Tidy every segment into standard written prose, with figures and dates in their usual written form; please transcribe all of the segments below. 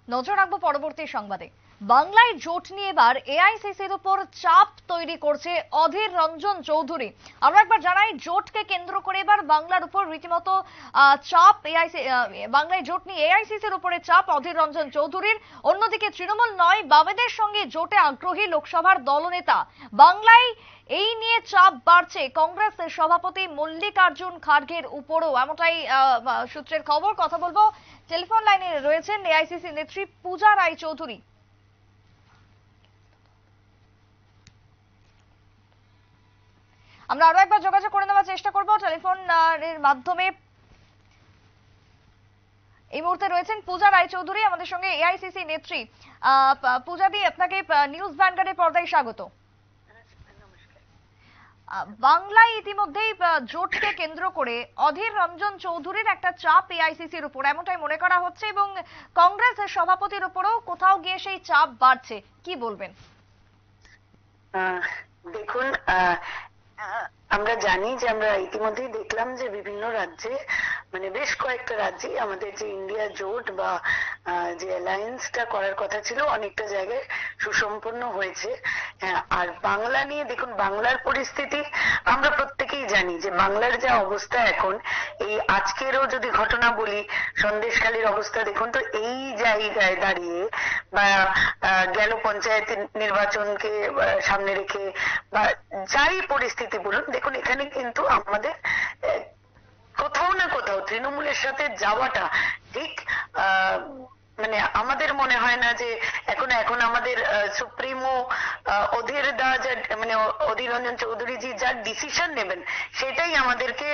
নজর রাখবো পরবর্তী সংবাদে। বাংলায় জোট নিয়ে এবার এআইসিসির উপর চাপ তৈরি করছে অধীর রঞ্জন চৌধুরী। আমরা একবার জানাই, জোটকে কেন্দ্র করে এবার বাংলার উপর রীতিমতো চাপ বাংলায় জোট নিয়ে এআইসিসির উপরে চাপ অধীর রঞ্জন চৌধুরীর। অন্যদিকে তৃণমূল নয়, বামেদের সঙ্গে জোটে আগ্রহী লোকসভার দলনেতা। বাংলায় এই নিয়ে চাপ বাড়ছে কংগ্রেসের সভাপতি মল্লিকার্জুন খাড়গের উপরও, এমনটাই সূত্রের খবর। কথা বলবো, টেলিফোন লাইনে রয়েছেন এআইসিসি নেত্রী পূজা রায়চৌধুরী। আমরা আরো একবার যোগাযোগ করে নেওয়ার চেষ্টা করব টেলিফোনের মাধ্যমে। এই মুহূর্তে রয়েছেন পূজা রায়চৌধুরী আমাদের সঙ্গে, এআইসিসি নেত্রী। পূজা দি, আপনাকে নিউজ ভ্যানগার্ডের পর্দায় স্বাগত। বাংলায় ইতিমধ্যেই জোটকে কেন্দ্র করে অধীর রঞ্জন চৌধুরীর একটা চাপ এআইসিসির উপর, এমনটাই মনে করা হচ্ছে, এবং কংগ্রেসের সভাপতির উপরও কোথাও গিয়ে সেই চাপ বাড়ছে। কি বলবেন? দেখুন, আমরা জানি যে আমরা ইতিমধ্যেই দেখলাম যে বিভিন্ন রাজ্যে, মানে বেশ কয়েকটা রাজ্যে আমাদের যে ইন্ডিয়া জোট বা যে অ্যালায়েন্সটা করার কথা ছিল অনেকটা জায়গায় সুসম্পন্ন হয়েছে। আর বাংলা নিয়ে দেখুন, বাংলার পরিস্থিতি আমরা প্রত্যেকেই জানি যে বাংলার যা অবস্থা এখন, এই আজকেরও যদি ঘটনা বলি, সন্দেশখালীর অবস্থা দেখুন তো, এই জায়গায় দাঁড়িয়ে বা গেল পঞ্চায়েত নির্বাচনকে সামনে রেখে বা যাই পরিস্থিতি বলুন, দেখুন এখানে কিন্তু আমাদের কোথাও না কোথাও তৃণমূলের সাথে যাওয়াটা ঠিক মানে আমাদের মনে হয় না যে এখন আমাদের সুপ্রিমো অধীর দা মানে অধীর রঞ্জন চৌধুরীজি যা ডিসিশন নেবেন সেটাই আমাদেরকে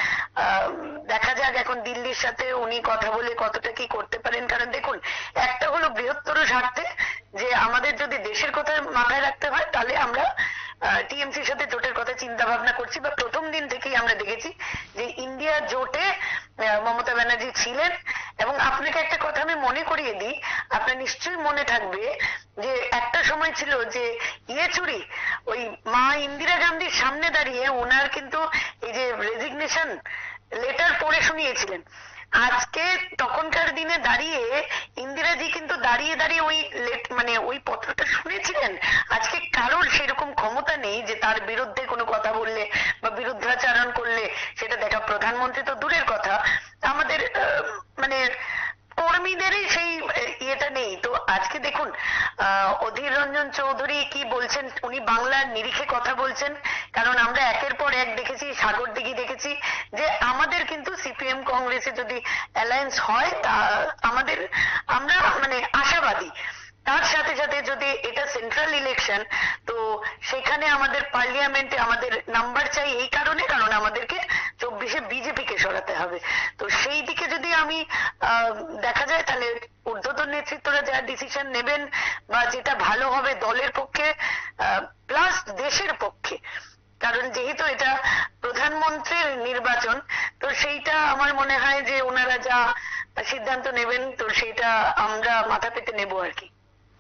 দেখা যাক এখন দিল্লির সাথে উনি কথা বলে কতটা কি করতে পারেন। কারণ দেখুন, একটা হলো বৃহত্তর স্বার্থে যে আমাদের যদি দেশের কথা মাথায় রাখতে হয়, তাহলে আমরা টিএমসির সাথে জোটের কথা চিন্তা ভাবনা করছি, বা প্রথম দিন থেকেই আমরা দেখেছি যে ইন্ডিয়া জোটে মমতা ব্যানার্জি ছিলেন। এবং আপনাকে একটা কথা আমি মনে করিয়ে দিই, আপনার নিশ্চয়ই মনে থাকবে যে একটা সময় ছিল যে ইয়েচুরি ওই মা ইন্দিরা গান্ধীর সামনে দাঁড়িয়ে ওনার কিন্তু এই যে রেজিগনেশন লেটার পড়ে শুনিয়েছিলেন। আজকে তখনকার দিনে দাঁড়িয়ে ইন্দিরাজি কিন্তু দাঁড়িয়ে দাঁড়িয়ে ওই মানে ওই পত্রটা শুনেছিলেন। আজকে কারোর সেরকম ক্ষমতা নেই যে তার বিরুদ্ধে কোনো কথা বললে বা বিরুদ্ধাচারণ করলে সেটা দেখা। প্রধানমন্ত্রী তো দূরের কথা, আমাদের মানে কর্মীদেরই সেই ইয়েটা নেই। তো আজকে দেখুন অধীর রঞ্জন চৌধুরী কি বলছেন, উনি বাংলার নিরিখে কথা বলছেন। কারণ আমরা একের পর এক দেখেছি, সাগরদিঘি দেখেছি যে আমাদের কিন্তু সিপিএম কংগ্রেসে যদি অ্যালায়েন্স হয় তা আমরা মানে আশাবাদী। তার সাথে সাথে যদি এটা সেন্ট্রাল ইলেকশন, তো সেখানে আমাদের পার্লিয়ামেন্টে আমাদের নাম্বার চাই এই কারণে, কারণ আমাদেরকে 24-এ বিজেপিকে সরাতে হবে। তো সেই দিকে যদি আমি দেখা যায়, তাহলে ঊর্ধ্বতন নেতৃত্বরা যা ডিসিশন নেবেন বা যেটা ভালো হবে দলের পক্ষে প্লাস দেশের পক্ষে, কারণ যেহেতু এটা প্রধানমন্ত্রীর নির্বাচন, তো সেইটা আমার মনে হয় যে ওনারা যা সিদ্ধান্ত নেবেন, তো সেইটা আমরা মাথা পেতে নেব আর কি।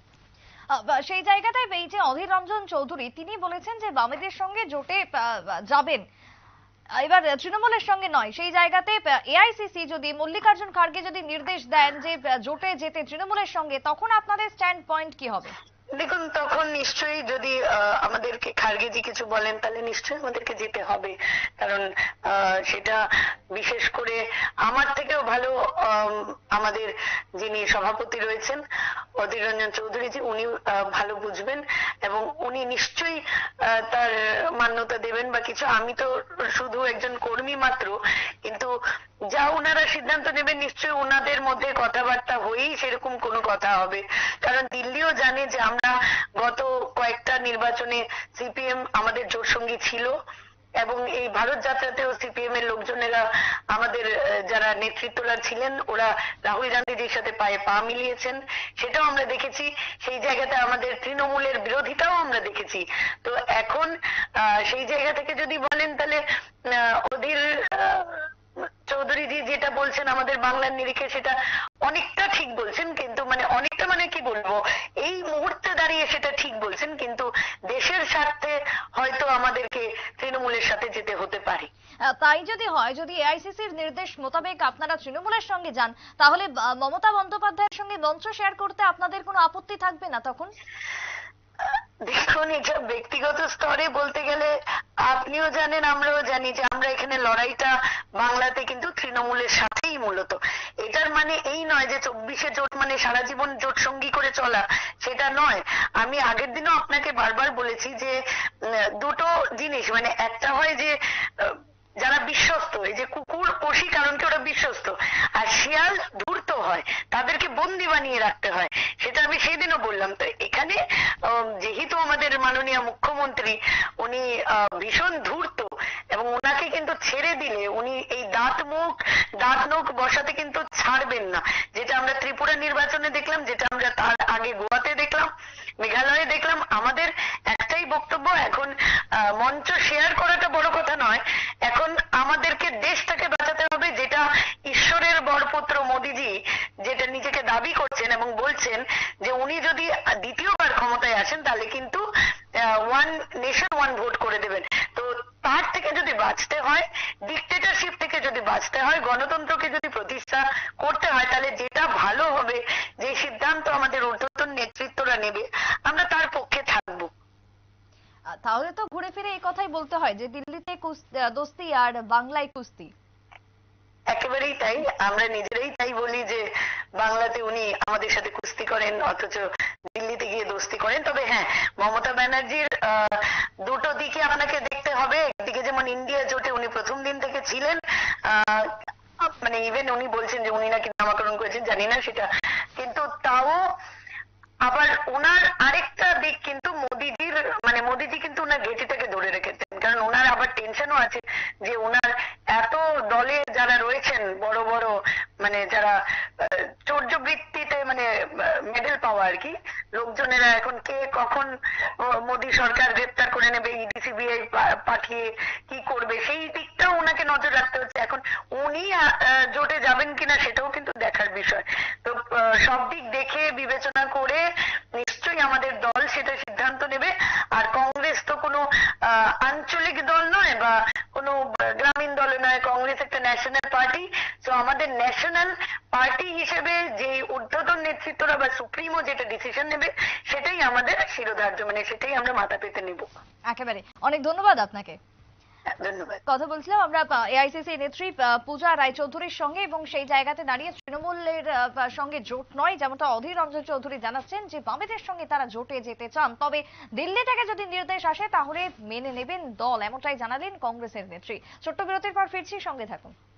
সেই জায়গাটায় এই যে অধীর রঞ্জন চৌধুরী তিনি বলেছেন যে বামেদের সঙ্গে জোটে যাবেন, এবার তৃণমূলের সঙ্গে নয়। সেই জায়গাতে এআইসিসি যদি মল্লিকার্জুন খাড়গে যদি নির্দেশ দেন যে জোটে যেতে তৃণমূলের সঙ্গে, তখন আপনাদের স্ট্যান্ড পয়েন্ট কি হবে? দেখুন, তখন নিশ্চয়ই যদি আমাদেরকে খাড়গেজি কিছু বলেন, তাহলে নিশ্চয়ই আমাদেরকে যেতে হবে। কারণ সেটা বিশেষ করে আমার থেকেও ভালো আমাদের যিনি সভাপতি রয়েছেন অধীর রঞ্জন চৌধুরীজি, উনি ভালো বুঝবেন এবং উনি নিশ্চয়ই তার মান্যতা দেবেন বা কিছু। আমি তো শুধু একজন কর্মী মাত্র, কিন্তু যা ওনারা সিদ্ধান্ত নেবেন নিশ্চয়ই ওনাদের মধ্যে কথাবার্তা হয়েই সেরকম কোনো কথা হবে। কারণ দিল্লিও জানে যে আমরা গত কয়েকটা নির্বাচনে সিপিএম আমাদের জোট সঙ্গী ছিল, এবং এই ভারত যাত্রাতেও সিপিএম এর লোকজনেরা আমাদের যারা নেতৃত্বরা ছিলেন ওরা রাহুল গান্ধীজির সাথে পায়ে পা মিলিয়েছেন, সেটাও আমরা দেখেছি। সেই জায়গাতে আমাদের তৃণমূলের বিরোধিতাও আমরা দেখেছি। তো এখন সেই জায়গা থেকে যদি বলেন, তাহলে অধীর চৌধুরীজি যেটা বলছেন আমাদের বাংলার নিরিখে, সেটা অনেকটা ঠিক বলছেন, কিন্তু মানে অনেকটা মানে কি বলবো, এই মুহূর্তে দাঁড়িয়ে সেটা ঠিক বলছেন, কিন্তু দেশের স্বার্থে হয়তো আমাদেরকে তৃণমূলের সাথে যেতে হতে পারে। তাই যদি হয়, যদি এআইসিসির নির্দেশ মোতাবেক আপনারা তৃণমূলের সঙ্গে যান, তাহলে মমতা বন্দ্যোপাধ্যায়ের সঙ্গে মঞ্চ শেয়ার করতে আপনাদের কোনো আপত্তি থাকবে না তখন? দেখুন, এটা ব্যক্তিগত স্তরে বলতে গেলে আপনিও জানেন, আমরাও জানি যে আমরা এখানে লড়াইটা বাংলাতে কিন্তু তৃণমূলের সাথেই মূলত। এটার মানে এই নয় যে 24শে জোট মানে সারা জীবন জোট সঙ্গী করে চলা, সেটা নয়। আমি আগের দিনও আপনাকে বারবার বলেছি যে দুটো জিনিস, মানে একটা হয় যে যারা বিশ্বস্ত, এই যে কুকুর পোষি কারণ কি ওরা বিশ্বস্ত, আর শিয়াল ধূর্ত হয়, তাদেরকে বন্দি বানিয়ে রাখতে হয়, সেটা আমি সেদিনও বললাম। তো এখানে যেহেতু আমাদের মাননীয় মুখ্যমন্ত্রী উনি ভীষণ ধূর্ত, এবং ওনাকে কিন্তু ছেড়ে দিলে উনি এই দাঁত নখ বসাতে কিন্তু ছাড়বেন না। যেটা আমরা ত্রিপুরা নির্বাচনে দেখলাম, যেটা আমরা তার আগে গোয়াতে দেখলাম, মেঘালয়ে দেখলাম। আমাদের একটাই বক্তব্য, এখন মঞ্চ শেয়ার করাটা বড় কথা নয়, এখন আমাদেরকে দেশটাকে বাঁচাতে হবে, যেটা ঈশ্বরের বরপুত্র মোদিজি যেটা নিজেকে দাবি করছেন এবং বলছেন যে উনি যদি দ্বিতীয়বার ক্ষমতায় আসেন তাহলে কিন্তু ওয়ান নেশন ওয়ান ভোট করে দেবেন। তো তার থেকে যদি বাঁচতে হয়, ডিক্টেটরশিপ থেকে যদি বাঁচতে হয়, গণতন্ত্রকে যদি প্রতিষ্ঠা করতে হয়, তাহলে যেটা ভালো হবে, যে সিদ্ধান্ত আমাদের ঊর্ধ্বতন নেতৃত্বরা নেবে, আমরা তার পক্ষে থাকবো। তাহলে তো ঘুরে ফিরে এই কথাই বলতে হয় যে দিল্লিতে দোস্তি আর বাংলায় কুস্তি। একেবারেই তাই, আমরা নিজেরাই তাই বলি যে বাংলাতে উনি আমাদের সাথে কুস্তি করেন, অথচ দিল্লিতে গিয়ে দোস্তি করেন। তবে হ্যাঁ, মমতা ব্যানার্জির দুটো দিকে আপনাকে দেখতে হবে। একদিকে যেমন ইন্ডিয়া জোটে উনি প্রথম দিন থেকে ছিলেন, মানে ইভেন উনি বলছেন যে উনি নাকি নামাকরণ করেছেন, জানি না সেটা, কিন্তু তাও আবার ওনার আরেকটা দিক কিন্তু মোদিজির, মানে মোদিজি কিন্তু ওনার ঘেঁটিটাকে ধরে রেখেছেন, কারণ ওনার আবার টেনশনও আছে যে ওনার এত দলে যারা রয়েছেন বড় বড়, মানে যারা চৌর্যবৃত্তিতে মানে মেডেল পাওয়া আর কি লোকজনেরা, এখন কে কখন মোদী সরকার গ্রেপ্তার করে নেবে, ইডি সিবিআই পাঠিয়ে কি করবে, সেই দিকটাও ওনাকে নজর রাখতে হচ্ছে। এখন উনি জোটে যাবেন কিনা সেটাও কিন্তু দেখার বিষয়। তো সব দিক দেখে বিবেচনা করে নিশ্চয়ই আমাদের দল সেটা সিদ্ধান্ত নেবে। আর কংগ্রেস তো কোনো আঞ্চলিক দল নয় বা কোনো গ্রামীণ দল নয়, কংগ্রেস একটা ন্যাশনাল পার্টি। তো আমাদের ন্যাশনাল পার্টি হিসেবে যে ঊর্ধ্বতন নেতৃত্বরা বা সুপ্রিমো যেটা ডিসিশন নেবে, সেটাই আমাদের শিরোধার্য, মানে সেটাই আমরা মাথা পেতে নেব। একেবারে, অনেক ধন্যবাদ আপনাকে। ধন্যবাদ। কথা বলছিলাম আমরা এআইসিসি নেত্রী পূজা রায়চৌধুরীর সঙ্গে, এবং সেই জায়গাতে দাঁড়িয়ে তৃণমূলের সঙ্গে জোট নয়, যেমনটা অধীর রঞ্জন চৌধুরী জানাচ্ছেন যে বামেদের সঙ্গে তারা জোটে যেতে চান, তবে দিল্লি থেকে যদি নির্দেশ আসে তাহলে মেনে নেবেন দল, এমনটাই জানালেন কংগ্রেসের নেত্রী। ছোট্ট বিরতির পর ফিরছি, সঙ্গে থাকুন।